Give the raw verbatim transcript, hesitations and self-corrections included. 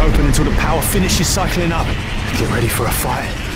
open until the power finishes cycling up. Get ready for a fight.